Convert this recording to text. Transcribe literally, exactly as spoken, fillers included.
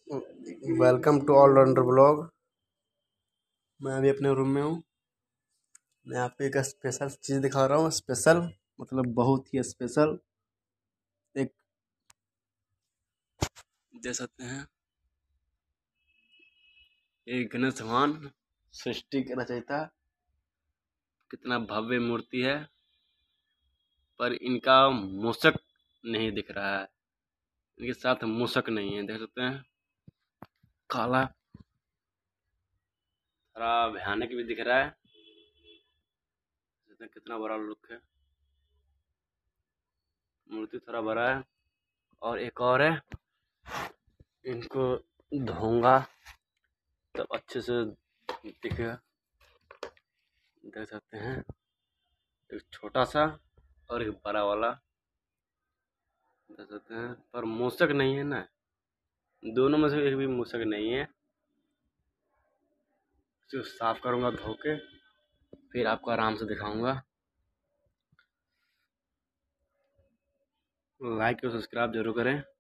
Welcome to allrounder blog. मैं अभी अपने रूम में हूँ। मैं आपको एक स्पेशल चीज़ दिखा रहा हूँ। स्पेशल मतलब बहुत ही स्पेशल। एक दे सकते हैं, एक गणेश भगवान सृष्टि के रचयिता। कितना भव्य मूर्ति है, पर इनका मूषक नहीं दिख रहा है। इनके साथ मूषक नहीं है, देख सकते हैं। काला थोड़ा भयानक भी दिख रहा है। कितना बड़ा लुक है, मूर्ति थोड़ा बड़ा है। और एक और है, इनको धोऊंगा तब अच्छे से दिखेगा। देख सकते हैं, एक छोटा सा और एक बड़ा वाला देख सकते हैं, पर मूषक नहीं है ना। दोनों में से एक भी मूषक नहीं है। इसको साफ करूंगा धो के, फिर आपको आराम से दिखाऊंगा। लाइक और सब्सक्राइब जरूर करें।